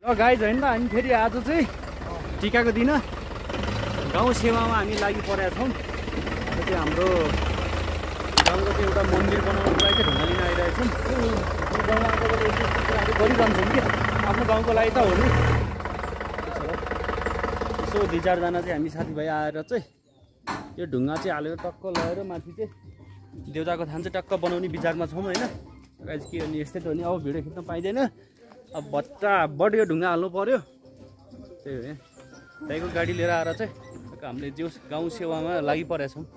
Guys होइन त हामी फेरि आज चाहिँ टिकाको दिन गाउँ सेवामा हामी लागि परेका छौँ। आज चाहिँ हाम्रो गाउँको चाहिँ एउटा मन्दिर बनाउनुको लागि चाहिँ ढुङ्गा लिन आइरहेको छौँ। गाउँमा आएको गरिरहन्छौँ कि आफ्नो गाउँको लागि त हो नि। यसो 2-4जना चाहिँ हामी साथीभाइ आएर चाहिँ यो ढुङ्गा चाहिँ हालेर टक्क लगाएर माथि चाहिँ देउताको थान चाहिँ टक्क बनाउने विचारमा छौँ होइन। गाइज के भने यस्तै त हो नि, अब भिडियो खिच्न पाइँदैन। अब बड यो ढुङ्गा हाल्नु पर्यो, त्यही हो। त्यहीँको गाडी लिएर आएर चाहिँ हामीले जो गाउँ सेवामा लागि परेका छौँ।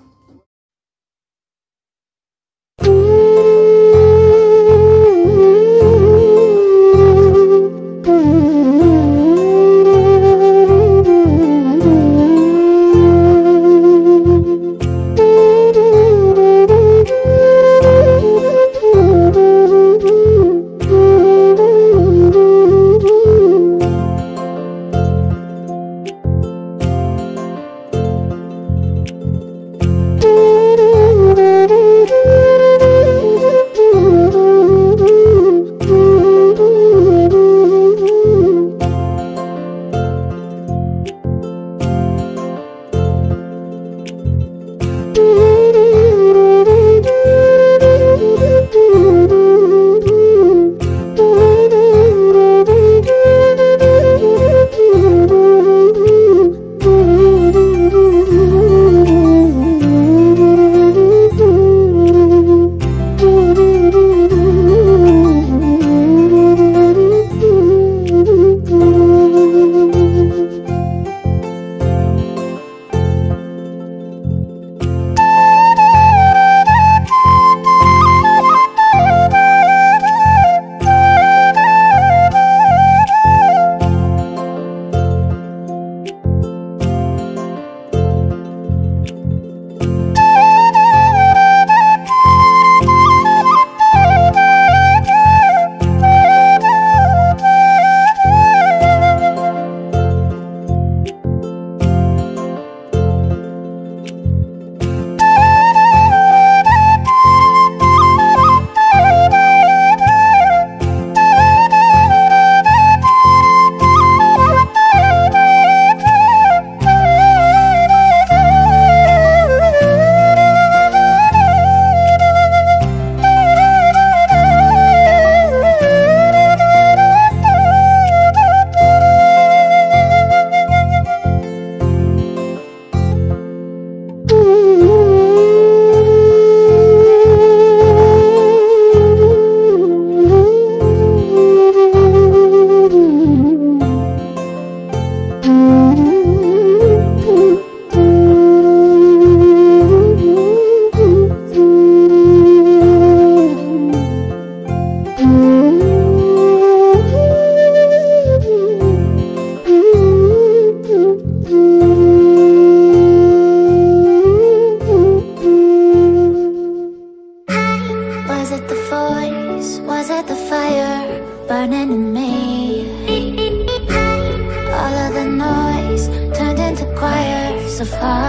Of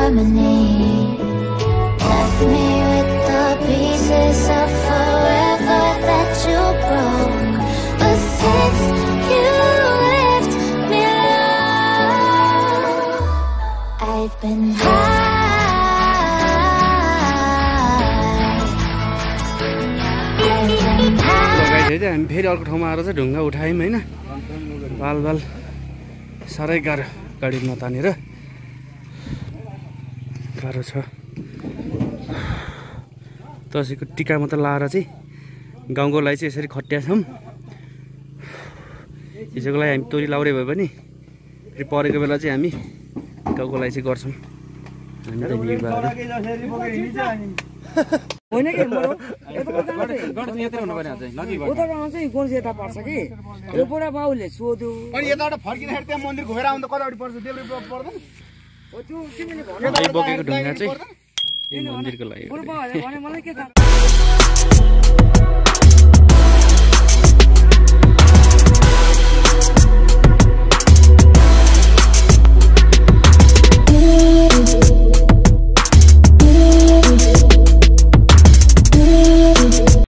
harmony left me with the pieces of forever that you broke. But since you left me alone, I've been high. हामी फेरि अर्को ठाउँमा आएर चाहिँ ढुङ्गा उठायौँ होइन। बाल साह्रै गाह्रो गाडीमा तानेर गाह्रो छ। दसैँको टिका मात्र लाएर चाहिँ गाउँको लागि चाहिँ यसरी खट्या छौँ। हिजोको लागि हामी तोरी लाउरे भए पनि फेरि परेको बेला चाहिँ हामी गाउँको लागि चाहिँ गर्छौँ। हामी त होइन कि यता पर्छ कि यो बुढा बाउले सोध्यो अनि यताबाट फर्किँदाखेरि त्यहाँ मन्दिर घुमेर आउनु त कतापट्टि पर्छ, देब्रे पर्दैन? बोकेको ढुङ्गा चाहिँ यो मन्दिरको लागि भने मलाई के थाहा।